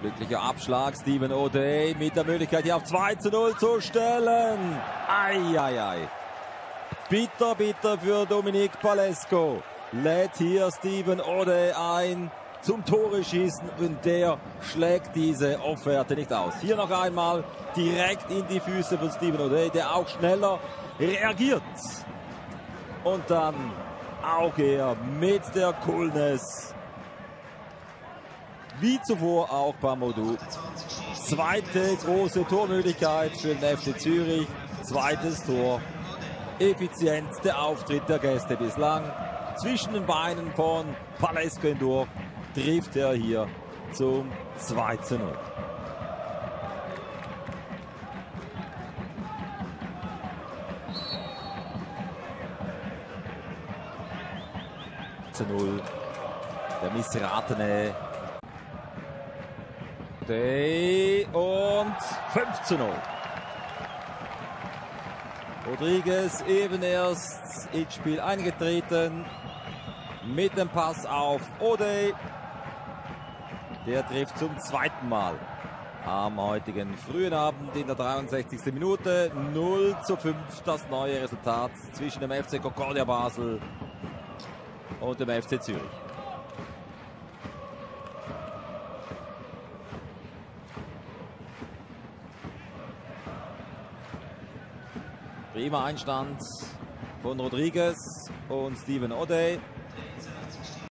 Glücklicher Abschlag, Stephen O'Day mit der Möglichkeit hier auf 2:0 zu stellen. Eieiei. Bitter, bitter für Dominic Palesco. Lädt hier Stephen O'Day ein zum Tore schießen und der schlägt diese Offerte nicht aus. Hier noch einmal direkt in die Füße von Stephen O'Day, der auch schneller reagiert. Und dann auch er mit der Coolness. Wie zuvor auch Pamoudou. Zweite große Tormöglichkeit für den FC Zürich. Zweites Tor. Effizientster Auftritt der Gäste bislang. Zwischen den Beinen von Palesco hindurch trifft er hier zum 2:0. Der missratene und 5:0. Rodriguez eben erst ins Spiel eingetreten mit dem Pass auf O'Day. Der trifft zum zweiten Mal am heutigen frühen Abend in der 63. Minute. 0:5 das neue Resultat zwischen dem FC Concordia Basel und dem FC Zürich. Prima Einstand von Rodriguez und Stephen O'Day.